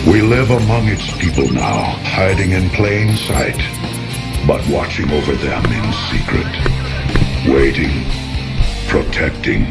We live among its people now, hiding in plain sight, but watching over them in secret. Waiting, protecting.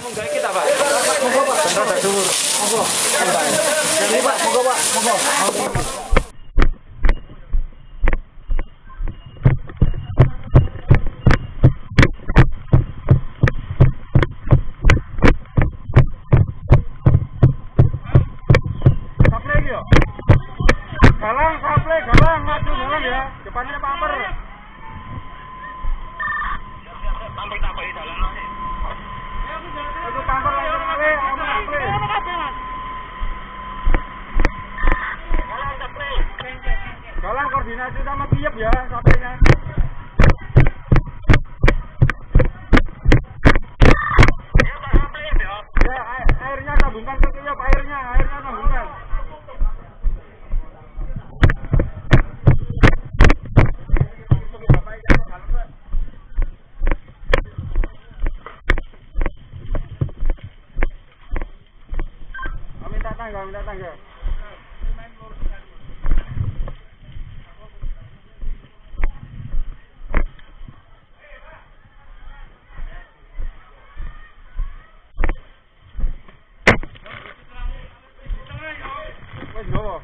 Munggah kita, Pak. Bener ada dhuwur. Monggo. Ini Pak, monggo Pak, monggo. Galang, sample, galang, maju galang ya. Depannya pamper. Pamper tak balik dalam nanti. Itu pamper langsung sample, sample. Galang sample. Galang koordinasi sama tiap ya, sampenya. Ya, airnya sambungkan ke tiap, airnya sambungkan. Minta tangga. Wes gowo.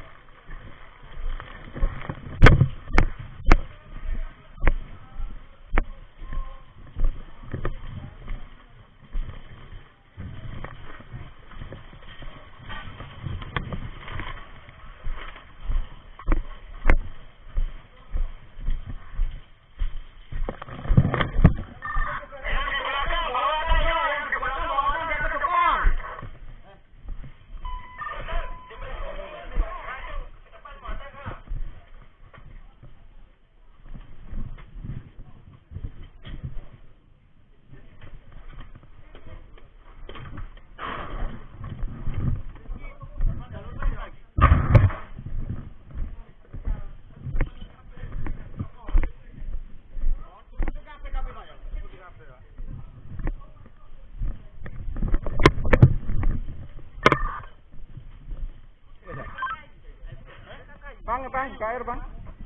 Bang, cair bang.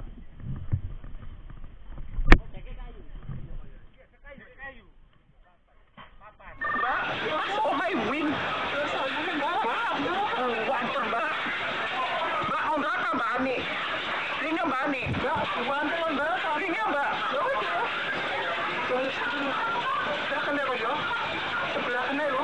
Oh my win. Wanter Mbak. Mbak mau berapa Mbak Ani? Ringnya Mbak Ani. Mbak, wanter Mbak. Ringnya Mbak. Sebelah kena kok yo. Sebelah kena lo.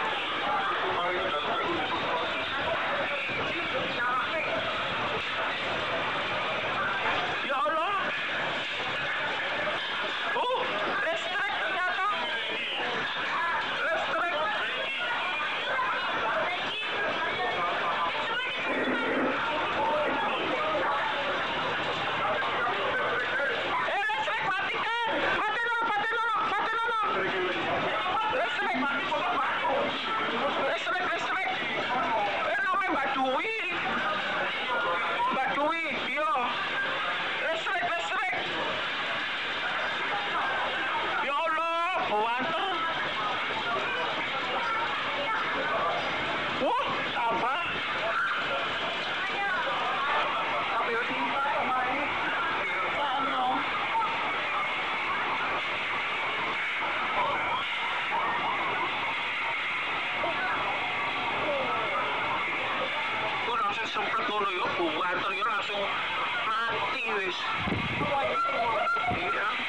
Semprot ngono yo, buanter yo langsung mati wis. Iya.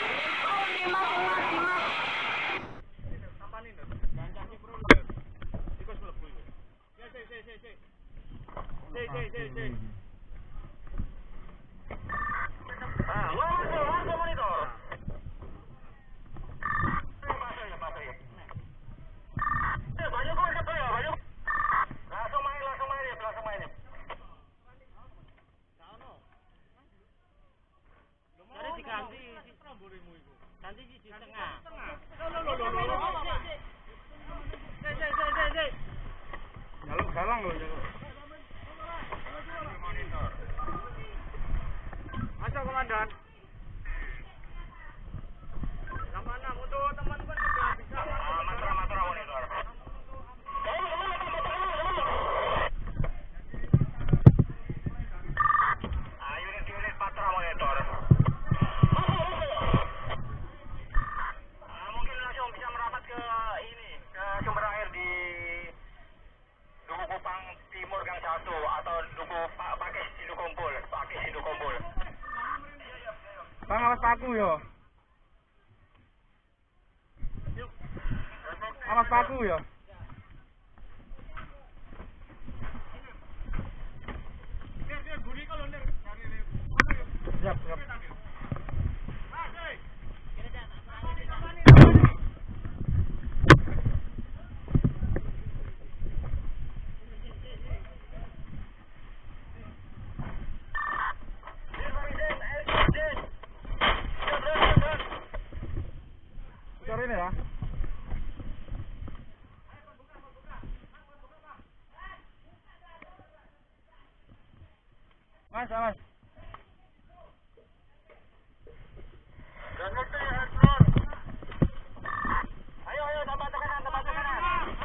Sampani lho, gancane pro. Iku wis mlebu iku. Ya sik. Ah, warga monitor. Banyak kok siapa ya, banyak. Langsung main. Jadi diganti sistem burimu itu. Ganti di tengah. Sik. Jaluk galang lho, jaluk. Masuk komandan. Yang mana untuk teman-teman juga bisa. Matra monitor. Unit Patra monitor. Mungkin langsung bisa merapat ke ini, ke sumber Bang awas paku yo. Awas paku yo. Siap, siap. Cari ini ya. Mas, mas. Ayo, ayo, tambah tekanan, tambah tekanan.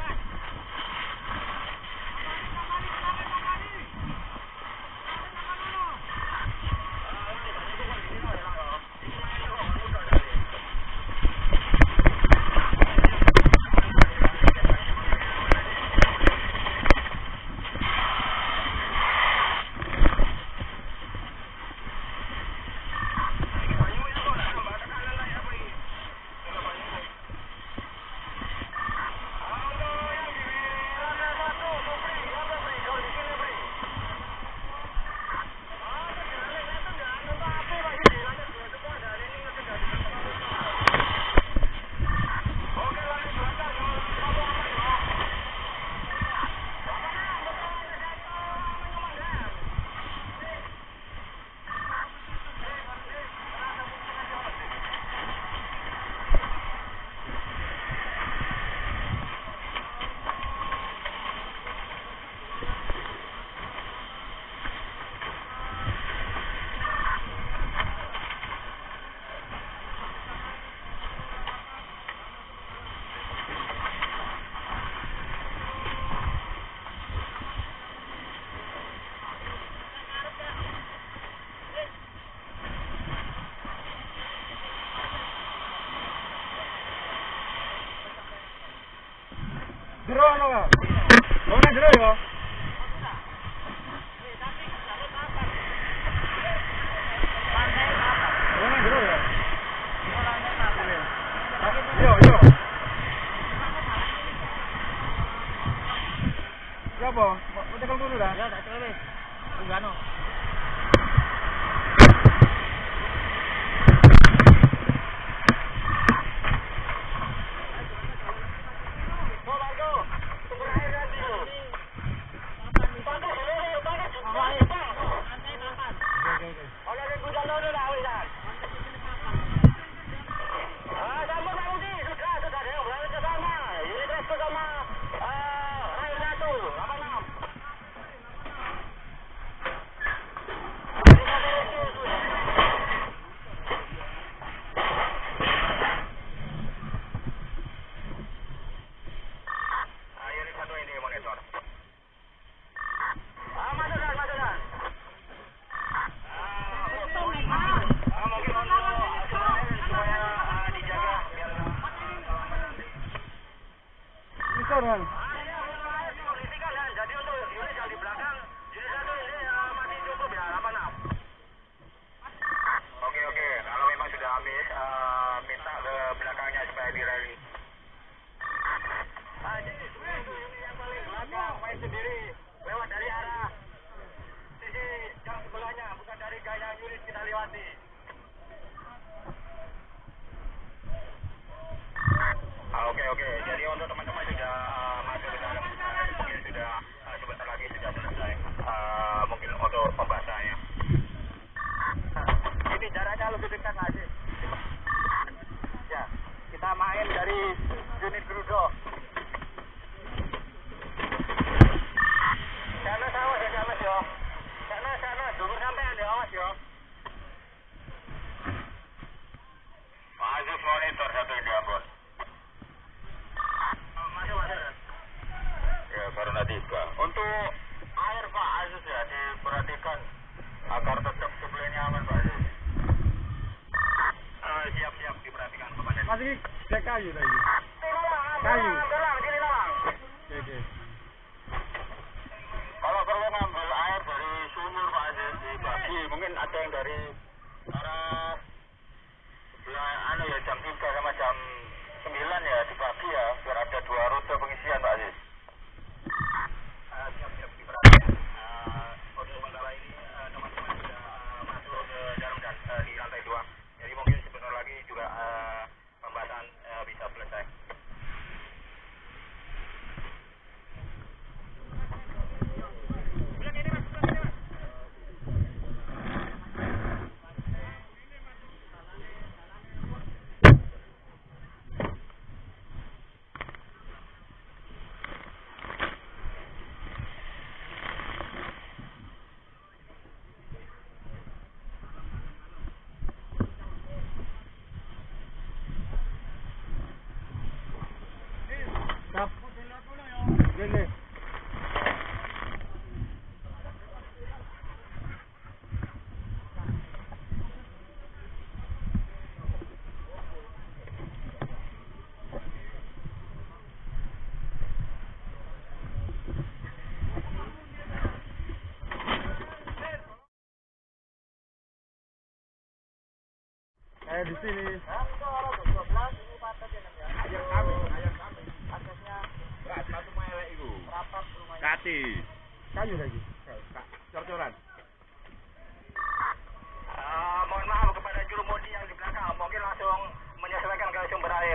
Jero ono ka? Ono jero yo. Ono jero yo. Yo, yo. Siapa? Mau tekel dulu dah. Ya, tak tekel wis. Tunggano. Kan? Jadi untuk unit yang di belakang, unit satu ini masih cukup ya, 86. Oke, kalau memang sudah habis, minta ke belakangnya supaya dirally. Jadi ini yang paling belakang, main sendiri, lewat dari arah sisi yang sebelahnya, bukan dari gaya unit kita lewati. Oke. Jadi untuk teman-teman sudah masuk ke dalam, mungkin sudah sebentar lagi sudah selesai. Mungkin untuk pembahasannya. Ini jaraknya lebih dekat lagi. Ya, kita main dari unit Gerudo. Sana awas ya, Mas yo. Sana, dulu sampean ya, Mas yo. Maju monitor satu dia, Bos. Ya, karena 3. Untuk air Pak Aziz ya, diperhatikan agar tetap supply-nya aman Pak Aziz. Siap diperhatikan Komandan. Masih cek kayu tadi. Kayu. Oke. Kalau perlu ngambil air dari sumur Pak Aziz, dibagi mungkin ada yang dari arah Ya, ya jam 3 sama jam 9 ya di pagi ya, biar ada 2 rute pengisian Pak Aziz. Siap-siap diperhatikan. Untuk sementara ini teman-teman sudah masuk ke dalam dan di lantai 2. Jadi mungkin sebentar lagi juga pembahasan bisa selesai. Di sini. Kati. Kayu lagi. Cor-coran. Mohon maaf kepada jurumudi yang di belakang, mungkin langsung menyesuaikan ke sumber air.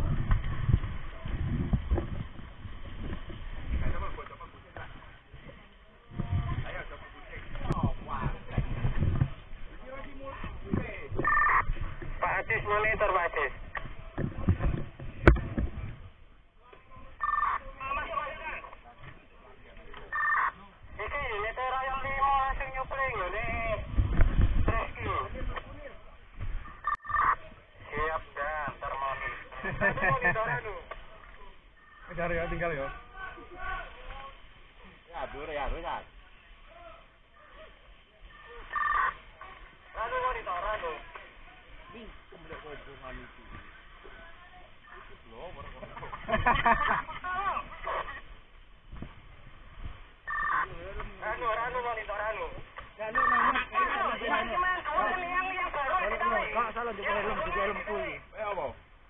Pak Aziz monitor Pak Aziz. Iki unit Royal 5 langsung nyupling ini rescue. Siap dan termoni. Itu monitor anu. Cari ya tinggal ya. Ya, dur ya, ya. Anu monitor anu. Anu monitor anu. Kak salah di helm full. Apa?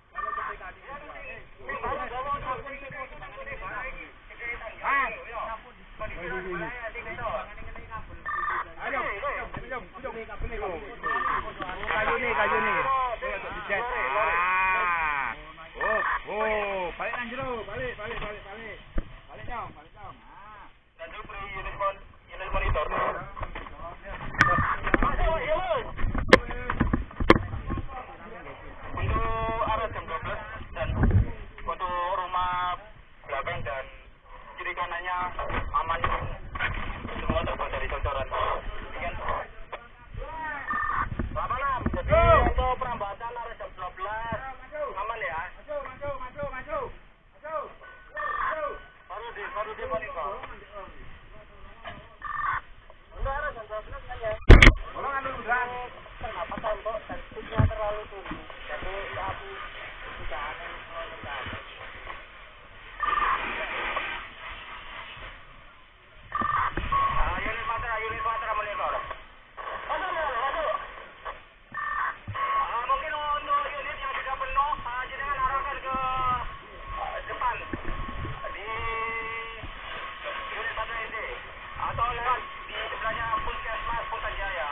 Kayu nih. Oh, balik nang jero, balik. Balik dong. Dan dulu beri unit monitor. Untuk arah jam 12 dan untuk rumah belakang dan kiri kanannya aman, semua terbang dari cocoran. Kan? 86. Jadi untuk perambatan arah jam 12 aman ya. Maju. Baru di monitor. Untuk arah jam 12 kan ya. Orang anu udah. Pernapasan kok sensitifnya terlalu tinggi. Jadi aku tidak akan mengenai. Unit matra monitor. Masuk. Mungkin untuk unit yang sudah penuh, jangan arahkan ke depan di unit matra ini atau lewat di sebelahnya Puskesmas Putrajaya.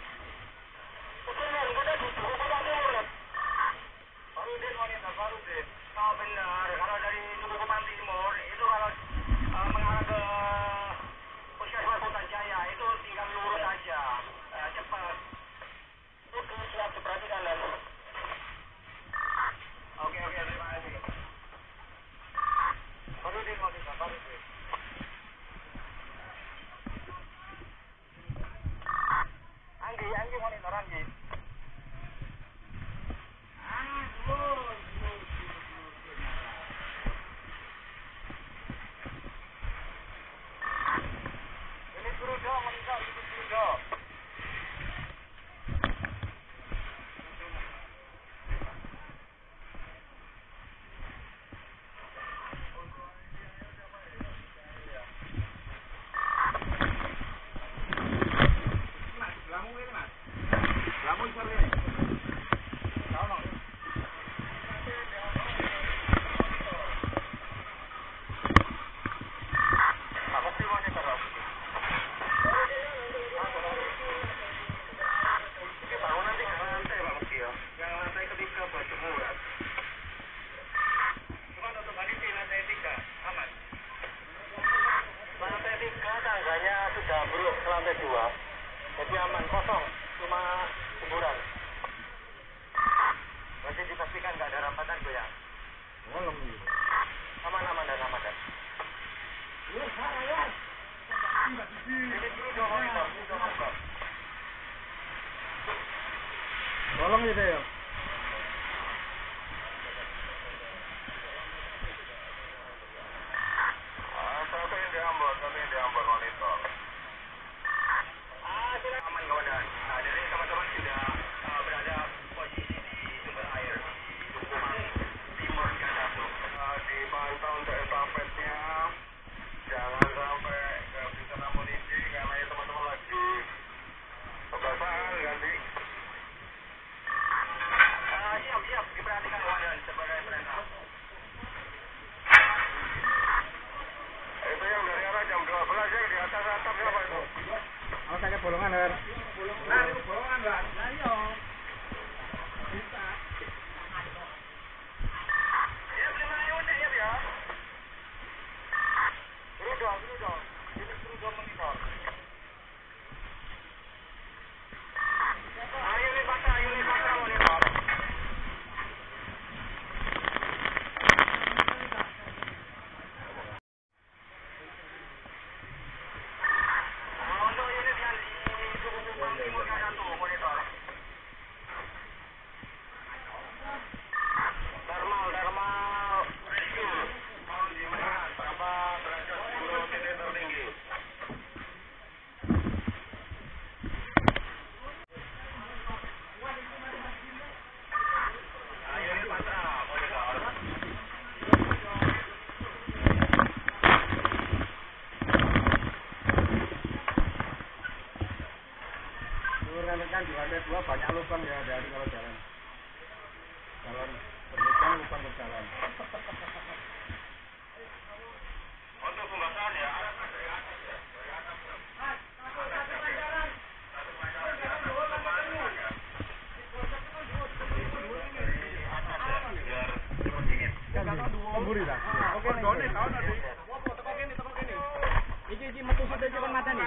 Farudin. Oh benar, kalau dari Tugukupan Timur itu kalau mengarah ke Puskesmas Putrajaya itu tinggal lurus saja, cepat. Itu siap diperhatikan dan. Oke, terima kasih. Farudin mau kita, Farudin. Anggi monitor Anggi. Ini Brudo monitor, ini Brudo. sama hiburan. Masih dipastikan nggak ada rampatan goyang. Malam ini. Aman dan aman dan. Ini dulu dua monitor. Tolong ya deh. Satu yang di Ambon monitor. Sudah aman kawan. Nah, jadi teman-teman sudah berada posisi di sumber air di Dukungan Timur Gadatu. Dipantau untuk estafetnya. Jangan sampai kehabisan amunisi karena ya teman-teman lagi kebasahan ganti. Siap diperhatikan kawan sebagai perintah. Itu yang dari arah jam 12 ya di atas atap siapa itu? Awas aja bolongan, Her. Nah, itu bolongan, Mbak. Nah, iya. Bisa. Ya, beli mana unit ya. Dulu dong. Ini dulu monitor. Unit patra monitor. Untuk unit yang di Dukungan Timur Gadatu monitor. Thermal rescue. Mohon dimakan berapa derajat 10 titik tertinggi. Unit patra monitor. Kan di lantai 2 banyak lubang ya, hati-hati kalau jalan. Jalan berlubang, lubang ke jalan. Untuk pembasahan ya. Kemburi dah. Oke, tahun nanti. Teko kene. Iki metu sithik kan matane.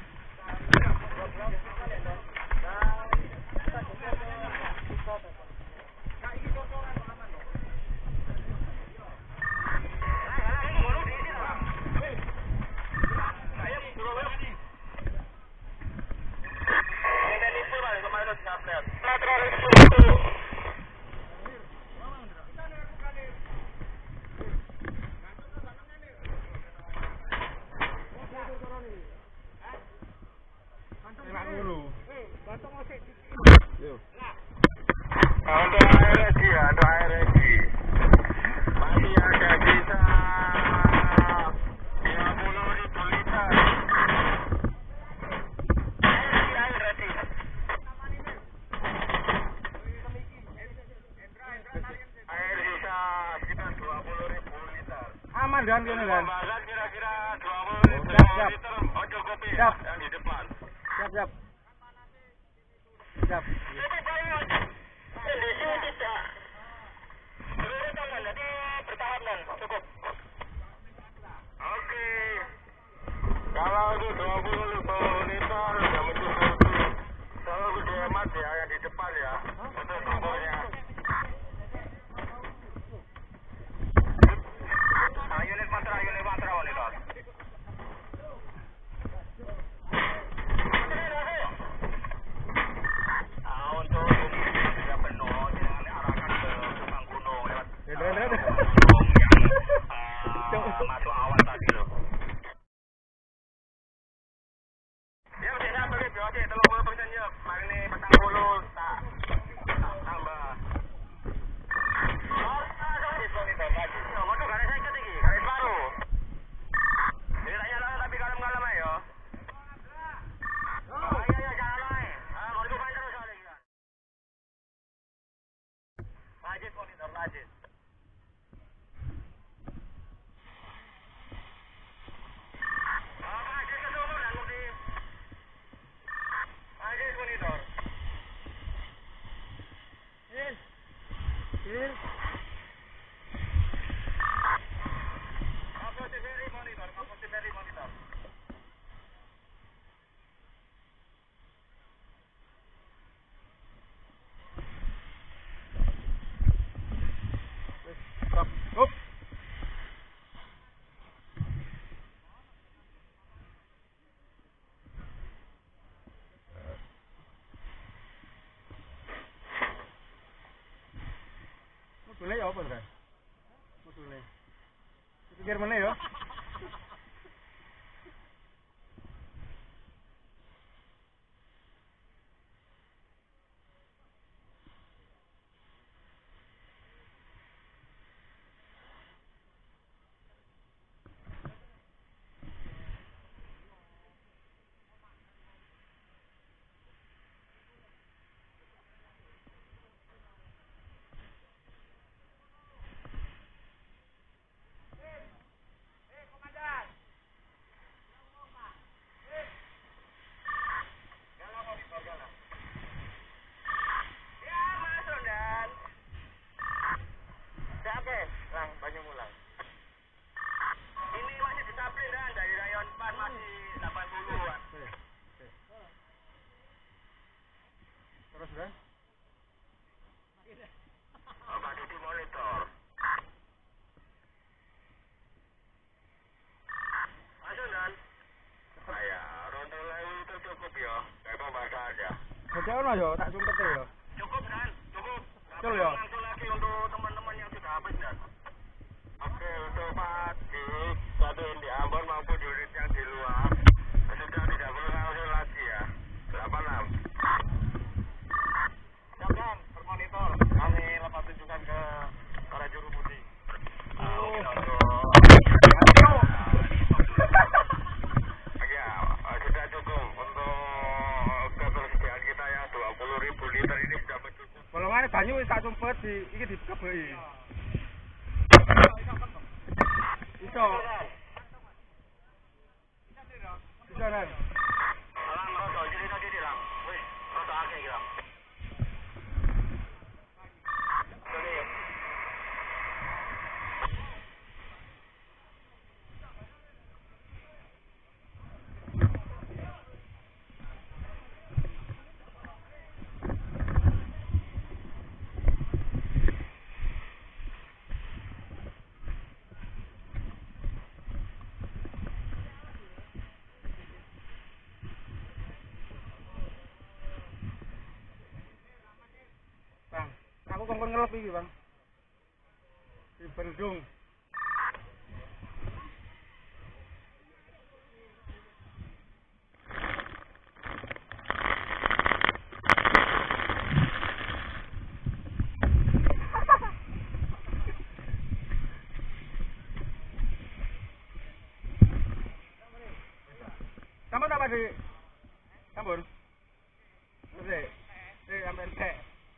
Untuk air ready. Masih ada sisa 50.000 liter. Air ready. Air sisa sekitar 20.000 liter. Aman dan kene dan. Pembahasan kira-kira 20.000 siap. liter. Ojo kopi Siap. yang di depan. Siap. Kondisi tidak kesulitan jadi bertahan dan cukup. Oke. Kalau itu 20 liter sudah mencukupi. Kalau gede hemat ya yang di depan ya untuk kompornya. Unit patra monitor. Untuk sudah penuh dengan arahkan ke Subang Gunung lewat gunung yang masuk awan tadi loh. Ya biasa beli BOD 30% ya. Mari ini petang bulu tak tambah. Motor garis saya ikat lagi, garis baru. Ini tak nyala tapi kalem-kalem ayo. Iya jangan lain. Mau dibukain terus lagi kan. Majid monitor Majid. Majid ke sumur dan bukti. Majid monitor. Kapasitas monitor. Mikir mana ya? Terus kan? Masih di monitor. Masuk dan. Saya ronde lewu itu cukup ya. Kayak pembahasan aja. Oke ono yo, tak sumpet yo. Cukup kan? Cukup. Betul ya. Langsung lagi untuk teman-teman yang sudah habis dan. Oke, untuk Pak di satu yang di Ambon maupun unit yang di luar sudah tidak perlu langsung lagi ya. 86. Siapkan bermonitor. Kami lepas tunjukkan ke para juru putih. Ya, sudah cukup untuk ketersediaan kita yang 20.000 liter ini sudah mencukupi. Bolongane banyu wis tak sumpet di iki dikebeki. Iso. Iso kan? Alam roto, jadi tadi dilang. Wih, roto akeh gitu. Bang, aku kongkon ngelep iki, Bang. Di Bendung. Sampun apa di? Sampun. Terus sampai entek.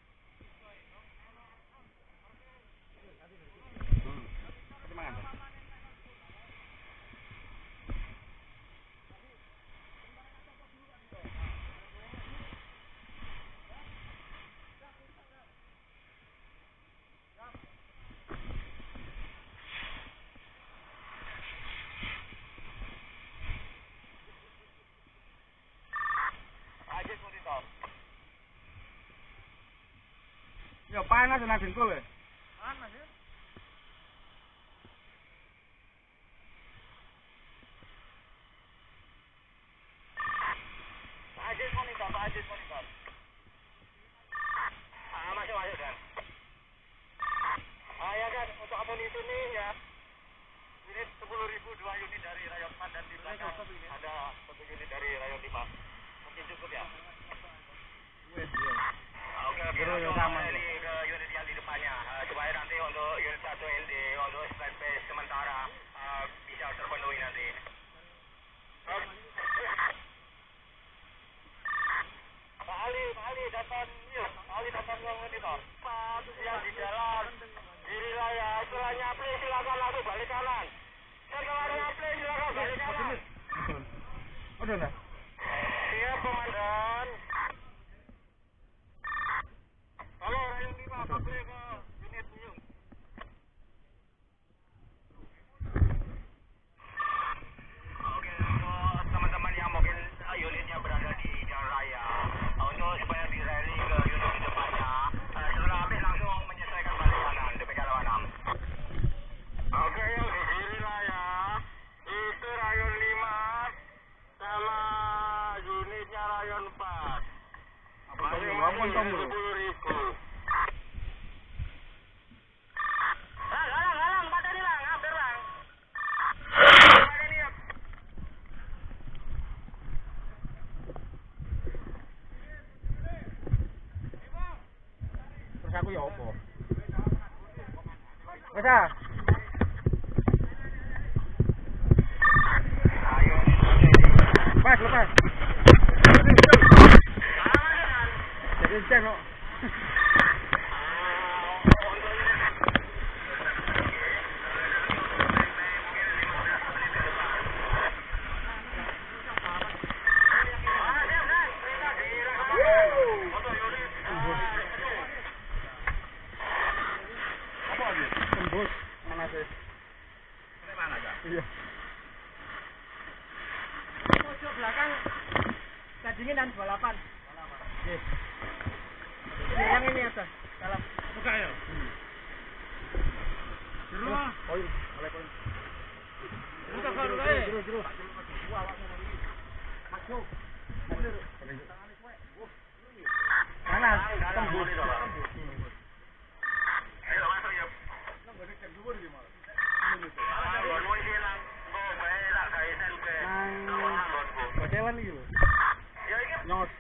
Ya panas tenan dengkul ya. Panas ya. Ajis monitor. Masuk kan. Ya kan, untuk amunisi ini ya. Ini 10.000 2 unit dari rayon 4 dan di belakang ada 1 unit dari rayon 5. Mungkin cukup ya. Oke, langsung ini ke unit yang di depannya supaya nanti untuk unit 1 LD untuk standby sementara bisa terpenuhi nanti. Pak Ali datang monitor. Pak yang di jalan kiri raya setelah nyapli silakan langsung balik kanan. Setelah nyapli silakan balik kanan. Udah lah. Siap komandan. Halo rayon 5 balik ke unit Buyung. Oke, untuk teman-teman yang mungkin unitnya berada di jalan raya, untuk supaya dirally ke unit di depannya, setelah habis langsung menyesuaikan balik kanan, demikian lawan 6. Oke, yang di kiri raya itu rayon 5 sama unitnya rayon 4. Masing-masing 10.000. Lang, padahal lang, hampir lang. Terus aku ya apa? Wes ah. Lepas. Jadi jam kok. Tembus mana sih? Mana aja? Iya. Pojok belakang gadingin dan 28. Oke. Yang ini atas dalam. Buka ya. Jero. Poin, oleh poin. Buka baru ae. Jero. Masuk. Panas, tembus. Ayo masuk ya. Jalan iki lho. Ya iki nyos.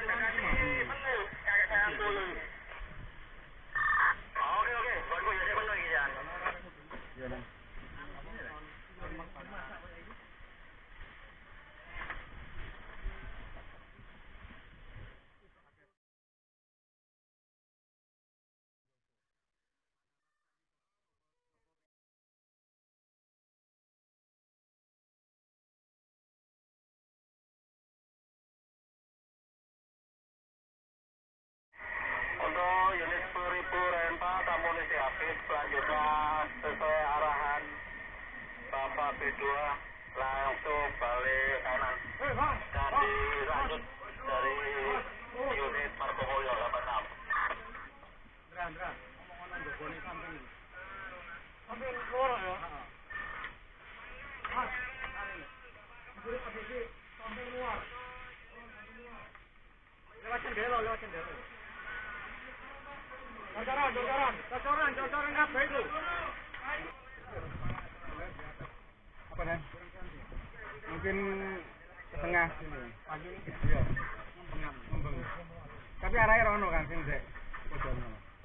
Oke, gonku ya bener iki ya. Ya nang. Untuk unit 10.000 renta amunisi habis, selanjutnya sesuai arahan Bapak B2 langsung balik kanan dan dilanjut dari unit Margomulyo 86. Ndra, ngomong nggone samping. Samping luar ya. Mas, ini. Jadi posisi samping luar. Lewat cendela. Docoran kabeh itu. Apa Dan? Mungkin setengah sini. Iya. Ngembang. Tapi arahnya rono kan sing sik. Pojokno.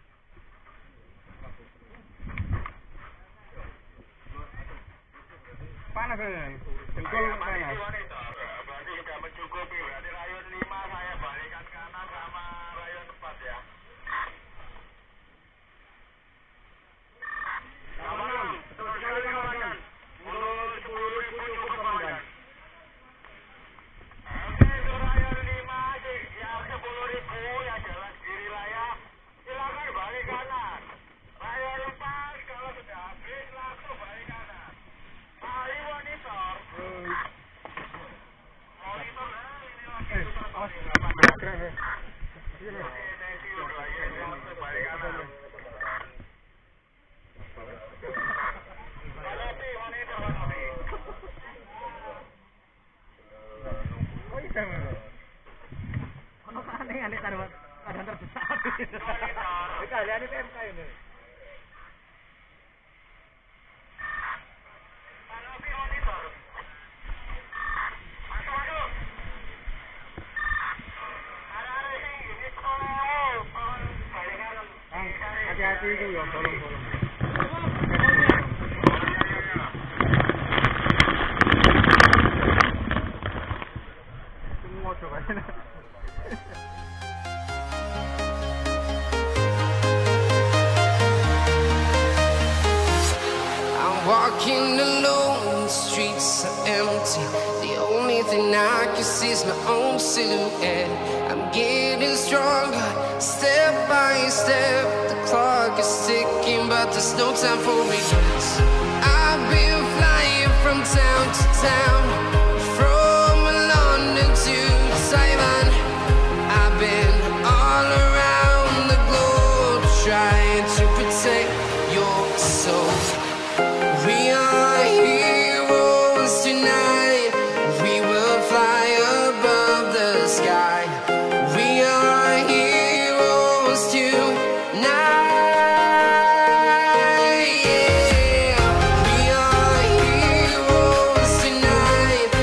Panas kan? Dengkul panas. Berarti sudah mencukupi. Berarti rayon 5 saya balikan kanan sama rayon 4 ya. Betul sekali komandan. Untuk 10.000 cukup komandan. Oke, rayon 5 yang 10.000 yang jalan kiri raya silakan balik kanan. Rayon 4 kalau sudah habis langsung balik kanan. Mari monitor. Monitor ini lagi Keren. balik kanan. Oh iya kan. Ono aneh taruhan terbesar. Kalian ini PMK ini. Hati-hati itu ya, tolong. Semua coba. I'm walking alone, the streets are empty. The only thing I can see is my own silhouette. I'm getting stronger, step by step. The clock is ticking, but there's no time for regrets. I've been flying from town to town, from London to Taiwan. I've been all around the globe, trying to protect your soul. We are heroes tonight. We will fly above the sky. We are heroes tonight. Yeah. We are heroes tonight.